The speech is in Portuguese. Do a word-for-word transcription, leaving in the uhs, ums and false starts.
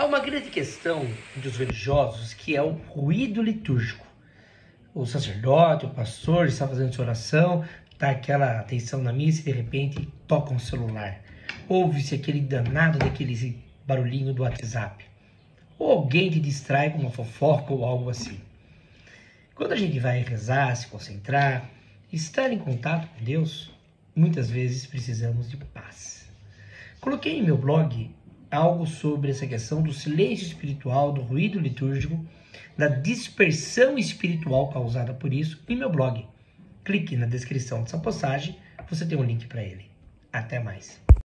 Há uma grande questão dos religiosos que é o ruído litúrgico. O sacerdote, o pastor está fazendo sua oração, dá aquela atenção na missa e de repente toca um celular. Ouve-se aquele danado daquele barulhinho do WhatsApp. Ou alguém te distrai com uma fofoca ou algo assim. Quando a gente vai rezar, se concentrar, estar em contato com Deus, muitas vezes precisamos de paz. Coloquei em meu blog algo sobre essa questão do silêncio espiritual, do ruído litúrgico, da dispersão espiritual causada por isso em meu blog. Clique na descrição dessa postagem, você tem um link para ele. Até mais.